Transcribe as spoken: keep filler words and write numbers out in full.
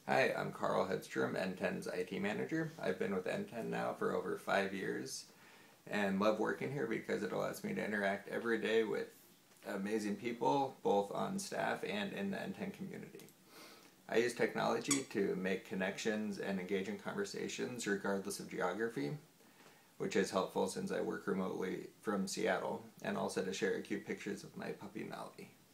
Hi, I'm Karl Hedstrom, N T E N's I T manager. I've been with N T E N now for over five years and love working here because it allows me to interact every day with amazing people, both on staff and in the N T E N community. I use technology to make connections and engage in conversations regardless of geography, which is helpful since I work remotely from Seattle, and also to share cute pictures of my puppy Nolly.